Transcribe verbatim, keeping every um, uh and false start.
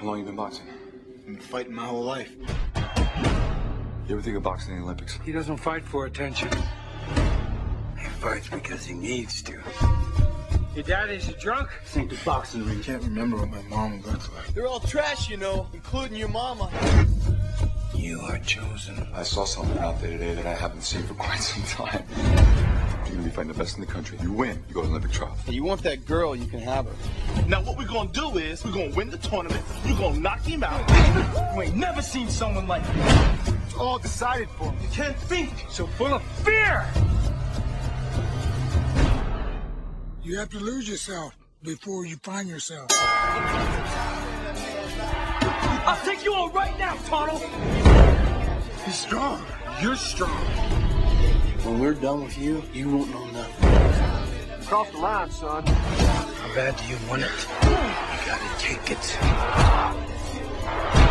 long you been boxing? I've been fighting my whole life. You ever think of boxing in the Olympics? He doesn't fight for attention. He fights because he needs to. Your daddy's a drunk? This ain't the boxing ring. Can't remember what my mom looked like. They're all trash, you know, including your mama. You are chosen. I saw something out there today that I haven't seen for quite some time. You're gonna be fighting the best in the country. You win, you go to Olympic trials. Hey, you want that girl, you can have her. Now what we're gonna do is we're gonna win the tournament. You're gonna knock him out. You ain't never seen someone like me. It's all decided for me. You can't think. So full of fear! You have to lose yourself before you find yourself. I'll take you on right now, Tonto. He's strong. You're strong. When we're done with you, you won't know nothing. Cross the line, son. How bad do you want it? You gotta take it.